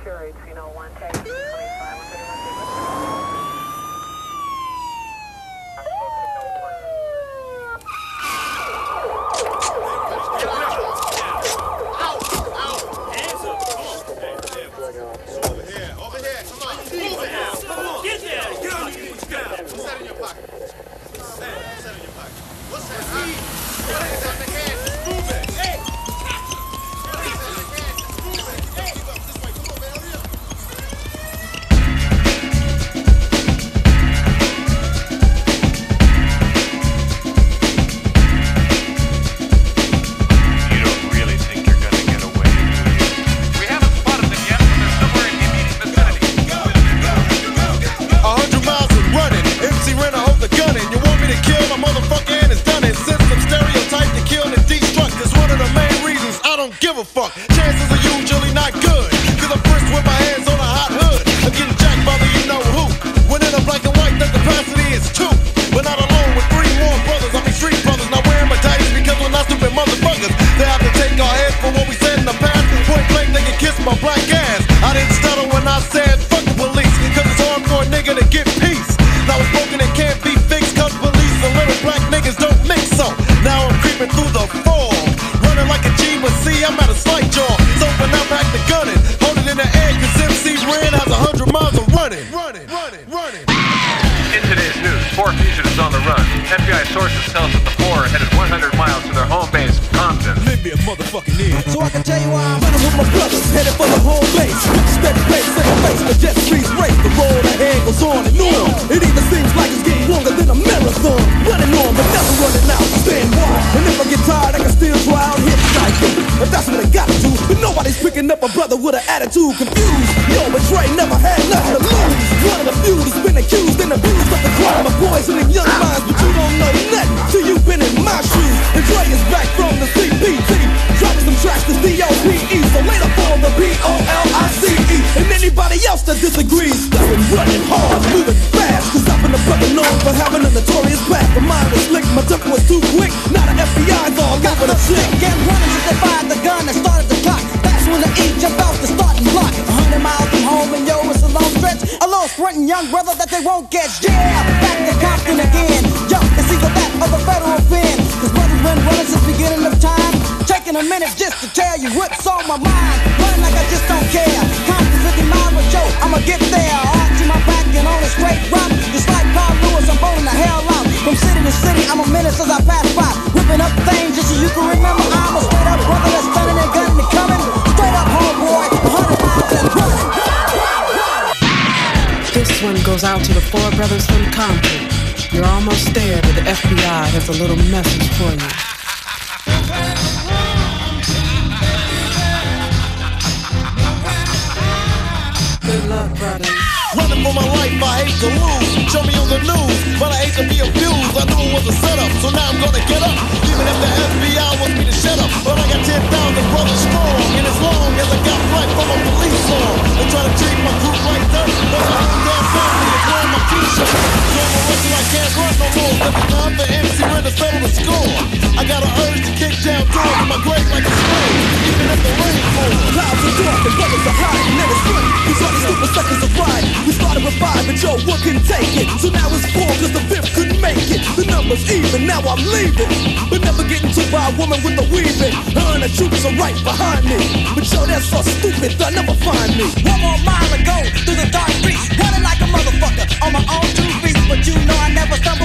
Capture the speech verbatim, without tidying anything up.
curates, you know, one take, twenty-five, one thirty-one. Fuck. Chances are usually not good, cause I'm first with my hands on a hot hood. I'm getting jacked by the you know who. When in a black and white, the capacity is two. But not alone with three more brothers, I mean street brothers. Not wearing my tighties because we're not stupid motherfuckers. They have to take our heads for what we said in the past. Point blank, they can kiss my black ass. I didn't stutter when I said fuck the police, cause it's hard for a nigga to get peace. Now it's broken and can't be fixed, cause police and little black niggas don't mix so. Now I'm creeping through the fall, running like a G, but see I'm at a slight jaw. So when I'm back to gunning, hold it in the air, cause M C Ren has a hundred miles of running. Running, running, running. In today's news, four fugitives on the run. F B I sources tell us that the four are headed one hundred miles to their home base, Compton. Libya motherfucking is. So I can tell you why I'm running with my brothers, headed for the home base. Steady pace in the face, the jet streets race. The road ahead goes on and on. It even seems like it's getting longer than a marathon. Running on, but never running out. Stand wide, and if I get tired, I can still try out hit like it. If that's what I gotta do, but nobody's picking up a brother with an attitude. Confused, yo, but Dre never had nothing to lose. One of the few that's been accused and abused of the crime of poisoning young minds, but you don't know nothing till you've been in my shoes. And Dre is back from the C P T, dropping some tracks to D O P E. So later for the P O L I C E. And anybody else that disagrees, I've been running hard, moving fast, cause I've been a brother known for having a notorious past. My mind was slick, my temper was too quick. Now the F B I's all over the shit. And running since they fired the gun and started the clock. That's when the E jumped off the starting block. A hundred miles from home and yo, it's a long stretch. A little sprinting young brother that they won't catch. Yeah, back to Compton again. Yo, it's either that or the federal pen. Cause brothers been running since beginning of time. Taking a minute just to tell you what's on my mind. Running like I just don't care. Compton fifty miles with Joe, I'ma get there. Arching my back and on a straight route. Just like Carl Lewis, I'm bowling the hell out. From city to city, I'm a menace as I pass by. Whipping up things just so you can remember. I'm a straight up brother that's stunning and gunning and coming. Straight up homeboy, a hundred miles and running. This one goes out to the four brothers from Compton. You're almost there, but the F B I has a little message for you. Good luck, brothers. Running for my life, I hate to lose. Show me on the news, but I hate to be abused. I knew it was a setup, so now I'm gonna get up. Even if the F B I wants me to shut up, but I got ten thousand brothers strong. And as long as I got flight from a police song, they try to treat my group like dirt, but I ain't damn family is wearing my t-shirt. So I'm a wrestler, I can't run no more. Every time for M C Ren to settle the score, I got an urge to kick down doors in my grave like a slave, even if the rain falls. Clouds are dark and brothers are hiding, and it's funny. These are the stupid suckers are right. We started with five, but yo, one couldn't take it. So now it's four, cause the fifth couldn't make it. The number's even, now I'm leaving. But never getting to by a woman with a weaving. Her and the troops are right behind me. But yo, that's so stupid, they'll never find me. One more mile to go through the dark streets. Running like a motherfucker on my own two feet. But you know I never stumble.